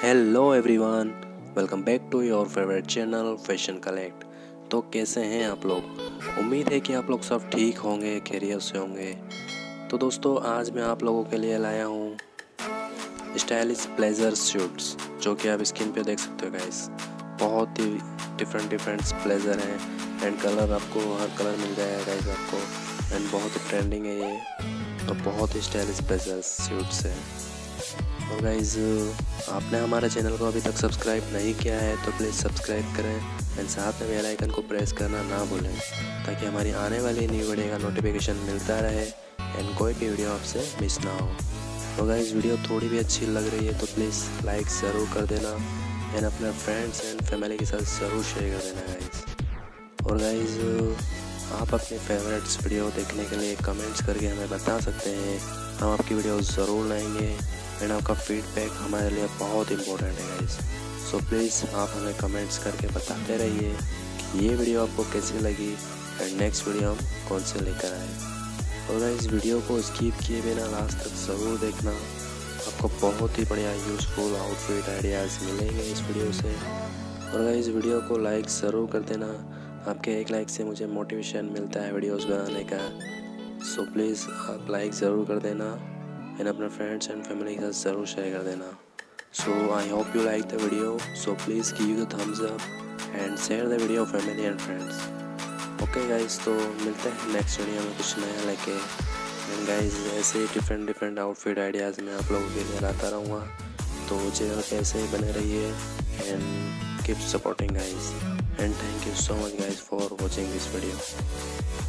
Hello everyone, welcome back to your favourite channel fashion collect. तो कैसे हैं आप लोग? उम्मीद है कि आप लोग सब ठीक होंगे, खैरियत से होंगे। तो दोस्तों, आज मैं आप लोगों के लिए लाया हूँ स्टाइलिश ब्लेजर सूट्स, जो कि आप स्क्रीन पे देख सकते हो गाइस। बहुत ही डिफरेंट ब्लेजर हैं एंड कलर आपको हर कलर मिल जाएगा गाइस आपको। एंड बहुत ही ट्रेंडिंग है ये, और बहुत ही स्टाइलिश ब्लेजर सूट्स हैं। और गाइज़, आपने हमारे चैनल को अभी तक सब्सक्राइब नहीं किया है तो प्लीज़ सब्सक्राइब करें एंड साथ में बेल आइकन को प्रेस करना ना भूलें, ताकि हमारी आने वाली न्यू वीडियो का नोटिफिकेशन मिलता रहे एंड कोई भी वीडियो आपसे मिस ना हो। तो गाइज़, वीडियो थोड़ी भी अच्छी लग रही है तो प्लीज़ लाइक ज़रूर कर देना एंड अपने फ्रेंड्स एंड फैमिली के साथ ज़रूर शेयर कर देना गाइज़। और गाइज़, आप अपने फेवरेट्स वीडियो देखने के लिए कमेंट्स करके हमें बता सकते हैं, हम आपकी वीडियो ज़रूर लाएंगे एंड आपका फीडबैक हमारे लिए बहुत इंपॉर्टेंट है गाइस। सो प्लीज़ आप हमें कमेंट्स करके बताते रहिए कि ये वीडियो आपको कैसी लगी एंड नेक्स्ट वीडियो हम कौन से लेकर आए। और गाइस, वीडियो को स्किप किए बिना लास्ट तक ज़रूर देखना, आपको बहुत ही बढ़िया यूज़फुल आउटफिट आइडियाज़ मिलेंगे इस वीडियो से। और गाइस, वीडियो को लाइक ज़रूर कर देना, आपके एक लाइक से मुझे मोटिवेशन मिलता है वीडियोज़ बनाने का। सो प्लीज़ आप लाइक ज़रूर कर देना एंड अपने फ्रेंड्स एंड फैमिली के साथ ज़रूर शेयर कर देना। So I hope you like the video, so please give the thumbs up and share the video family and friends. Okay guys, तो मिलते हैं नेक्स्ट वीडियो में कुछ नया लेके। एंड गाइज, ऐसे ही डिफरेंट आउटफिट आइडियाज़ मैं आप लोगों के लिए लाता रहूँगा, तो चैनल पे ऐसे ही बने रहिए and keep supporting guys. And thank you so much guys for watching this video.